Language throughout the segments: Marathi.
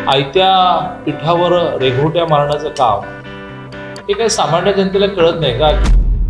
आयत्या पिठावर रेघोट्या मारण्याचं काम हे काही सामान्य जनतेला कळत नाही का?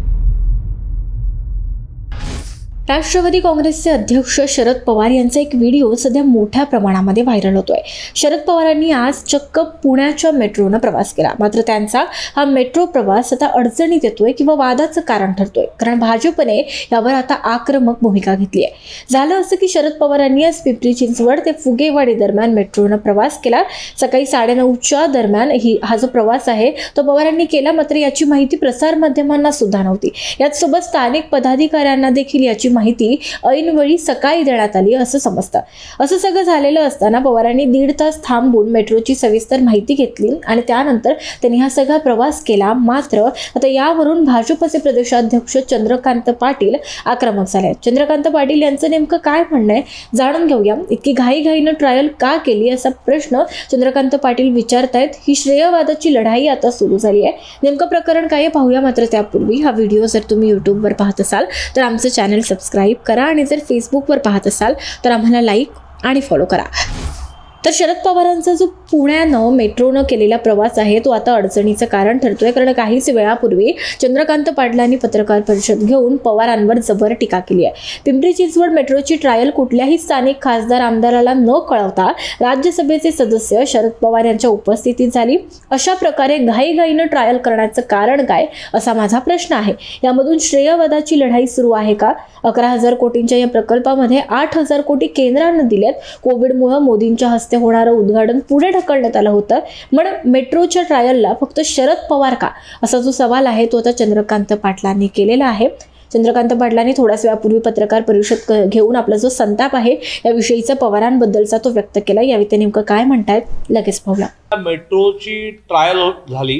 राष्ट्रवादी काँग्रेसचे अध्यक्ष शरद पवार यांचा एक व्हिडिओ सध्या मोठ्या प्रमाणामध्ये व्हायरल होतोय। शरद पवारांनी आज चक्क पुण्याच्या मेट्रोनं प्रवास केला, मात्र त्यांचा हा मेट्रो प्रवास आता अडचणीत येतोय किंवा वादाचं कारण ठरतोय, कारण भाजपने यावर आता आक्रमक भूमिका घेतली आहे। झालं असं की शरद पवारांनी आज पिंपरी चिंचवड ते फुगेवाडी दरम्यान मेट्रोनं प्रवास केला। सकाळी 9:30च्या दरम्यान हा जो प्रवास आहे तो पवारांनी केला, मात्र याची माहिती प्रसार माध्यमांना सुद्धा नव्हती। याचसोबत स्थानिक पदाधिकाऱ्यांना देखील याची माहिती ऐनवेळी सकाळी देण्यात आली असं समजतं। असं सगळं झालेलं असताना पवारांनी 1.5 तास थांबून मेट्रोची सविस्तर माहिती घेतली आणि त्यानंतर त्यांनी हा सगळा प्रवास केला। मात्र आता यावरून भाजपचे प्रदेशाध्यक्ष चंद्रकांत पाटील आक्रमक झाले। चंद्रकांत पाटील यांचं नेमकं काय म्हणणं आहे जाणून घेऊया। इतकी घाईघाईनं ट्रायल का केली असा प्रश्न चंद्रकांत पाटील विचारतायत। ही श्रेयवादाची लढाई आता सुरू झाली आहे। नेमकं प्रकरण काय पाहूया, मात्र त्यापूर्वी हा व्हिडिओ जर तुम्ही यूट्यूबवर पाहत असाल तर आमचं चॅनल सबस्क्राइब करा आणि जर फेसबुकवर पाहत असाल तर आम्हाला लाईक आणि फॉलो करा। तर शरद पवारांचा जो पुण्यानं मेट्रोनं केलेला प्रवास आहे तो आता अडचणीचं कारण ठरतोय, कारण काहीच वेळापूर्वी चंद्रकांत पाटलांनी पत्रकार परिषद घेऊन पवारांवर जबर टीका केली आहे। पिंपरी चिंचवड मेट्रोची ट्रायल कुठल्याही स्थानिक खासदार आमदाराला न कळवता राज्यसभेचे सदस्य शरद पवार यांच्या उपस्थितीत झाली। अशा प्रकारे घाईघाईनं ट्रायल करण्याचं कारण काय असा माझा प्रश्न आहे। यामधून श्रेयवादाची लढाई सुरू आहे का? 11,000 कोटींच्या या प्रकल्पामध्ये 8,000 कोटी केंद्रानं दिलेत। कोविडमुळे मोदींच्या हस्ते होणारं उद्घाटन पुढे ढकलण्यात आलं होतं, पण मेट्रोच्या ट्रायलला फक्त शरद पवार का असा जो सवाल आहे तो आता चंद्रकांत पाटलांनी केलेला आहे। चंद्रकांत पाटलांनी थोड्याच वेळापूर्वी पत्रकार परिषद घेऊन आपला जो संताप आहे याविषयीचा पवारांबद्दलचा तो व्यक्त केला। यावेळी ते नेमकं काय म्हणतायत लगेच पाहूया। मेट्रोची ट्रायल झाली,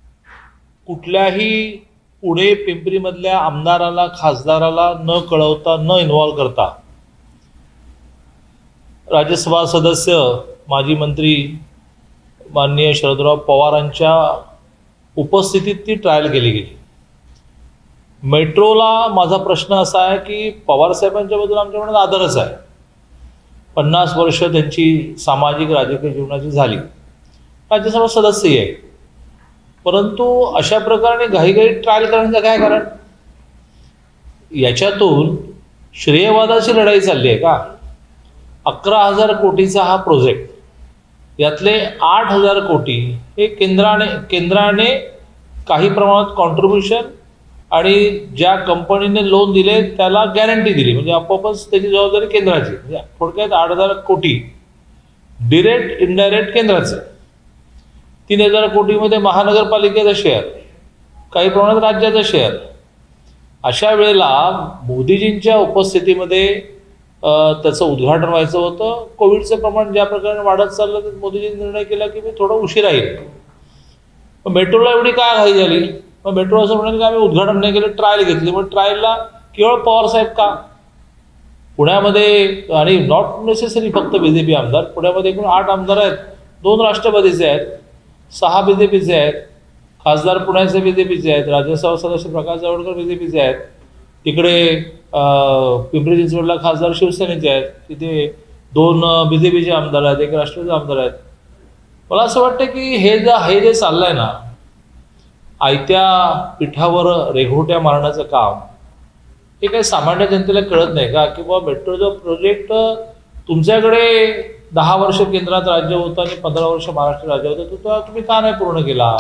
कुठल्याही पुणे पिंपरी मधल्या आमदाराला खासदाराला न कळवता न इन्व्हॉल्व करता राज्यसभा सदस्य माजी मंत्री माननीय शरदराव पवारांच्या उपस्थितीत ती ट्रायल केली गेली। मेट्रोला माझा प्रश्न असा आहे की पवार साहेबांच्या बद्दल आमच्या मनात आदरच आहे। 50 वर्ष त्यांची सामाजिक राजकीय जीवनाची झाली, राज्यसभा सदस्यही आहे, परंतु अशा प्रकारे घाईघाई ट्रायल करण्याचं काय कारण? याच्यातून श्रेयवादाची लढाई चालली आहे का? 11,000 कोटीचा हा प्रोजेक्ट, यातले 8,000 कोटी हे केंद्राने काही प्रमाणात कॉन्ट्रीब्युशन आणि ज्या कंपनीने लोन दिले त्याला गॅरंटी दिली, म्हणजे आपोआपच त्याची जबाबदारी केंद्राची। म्हणजे थोडक्यात 8,000 कोटी डिरेक्ट इनडायरेक्ट केंद्राचे, 3,000 कोटीमध्ये महानगरपालिकेचा शेअर, काही प्रमाणात राज्याचा शेअर। अशा वेळेला मोदीजींच्या उपस्थितीमध्ये त्याचं उद्घाटन व्हायचं होतं। कोविडचं प्रमाण ज्या प्रकारे वाढत चाललं तर मोदीजींनी निर्णय केला की मी थोडं उशीर येईल। मग मेट्रोला एवढी काय घाई झाली? मग मेट्रो असं म्हणाले की आम्ही उद्घाटन नाही केलं, ट्रायल घेतली। मग ट्रायलला केवळ पवार साहेब का? पुण्यामध्ये आणि नॉट नेसेसरी फक्त बीजेपी आमदार, पुण्यामध्ये एकूण 8 आमदार आहेत, 2 राष्ट्रवादीचे आहेत, 6 बीजेपीचे आहेत, खासदार पुण्याचे बीजेपीचे आहेत, राज्यसभा सदस्य प्रकाश जावडेकर बीजेपीचे आहेत, तिकडे पिंपरी चिंचवडला खासदार शिवसेनेचे आहेत, तिथे 2 बीजेपीचे आमदार आहेत, 1 राष्ट्रवादी आमदार आहेत। मला असं वाटतं की हे जे चाललंय ना, आयत्या पिठावर रेघोट्या मारण्याचं काम हे काही सामान्य जनतेला कळत नाही का? की बाबा मेट्रोचा प्रोजेक्ट तुमच्याकडे 10 वर्ष केंद्रात राज्य होतं आणि 15 वर्ष महाराष्ट्र राज्य होतं, तो तुम्ही का नाही पूर्ण केला?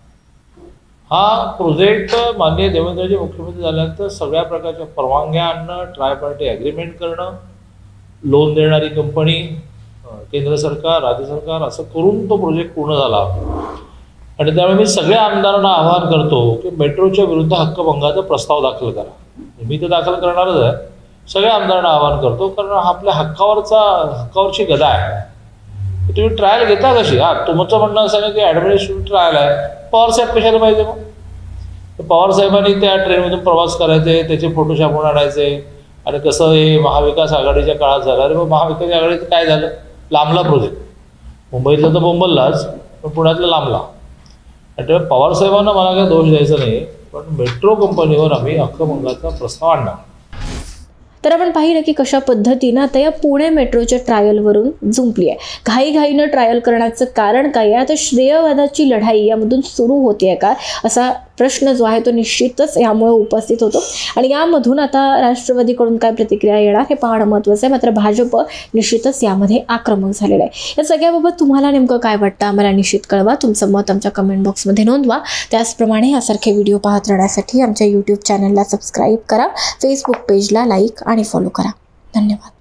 हा प्रोजेक्ट माननीय देवेंद्रजी मुख्यमंत्री झाल्यानंतर सगळ्या प्रकारच्या परवानग्या आणणं, ट्रायपार्टी ॲग्रीमेंट करणं, लोन देणारी कंपनी, केंद्र सरकार, राज्य सरकार, असं करून तो प्रोजेक्ट पूर्ण झाला। आणि त्यामुळे मी सगळ्या आमदारांना आवाहन करतो की मेट्रोच्या विरुद्ध हक्कभंगाचा प्रस्ताव दाखल करा। मी तर दाखल करणारच आहे, सगळ्या आमदारांना आवाहन करतो, कारण आपल्या हक्कावरची गदा आहे। तुम्ही ट्रायल घेता कशी? तुमचं म्हणणं असं आहे की ॲडमिनिस्ट्रेटिव्ह ट्रायल आहे, पवार साहेब कशाला पाहिजे? मग पवार साहेबांनी त्या ट्रेनमधून प्रवास करायचे, त्याचे फोटो छापून आणायचे, आणि कसं हे महाविकास आघाडीच्या काळात झालं। अरे मग महाविकास आघाडीचं काय झालं? लांबला प्रोजेक्ट, मुंबईतलं तर बोंबललाच, पण पुण्यातलं लांबला। आणि तेव्हा पवार साहेबांना मला काही दोष द्यायचा नाही, पण मेट्रो कंपनीवर आम्ही हक्कभंगाचा प्रस्ताव आणणार। तर आपण पाहिलं की कशा पद्धतीनं आता या पुणे मेट्रोच्या ट्रायलवरून जुंपली आहे. घाईघाईनं ट्रायल करण्याचं कारण काय आहे? आता श्रेयवादाची लढाई यामधून सुरू होते का, असा प्रश्न जो आहे तो निश्चितच यामुळे उपस्थित होतो. आणि यामधून आता राष्ट्रवादीकडून काय प्रतिक्रिया येणार हे पाहणं महत्त्वाचं आहे. मात्र भाजप निश्चितच यामध्ये आक्रमक झालेलं आहे. या सगळ्याबाबत तुम्हाला नेमकं काय वाटतं आम्हाला निश्चित कळवा. तुमचं मत आमच्या कमेंट बॉक्समध्ये नोंदवा. त्याचप्रमाणे यासारखे व्हिडिओ पाहत राहण्यासाठी आमच्या यूट्यूब चॅनलला सबस्क्राईब करा, फेसबुक पेजला लाईक आणि फॉलो करा. धन्यवाद.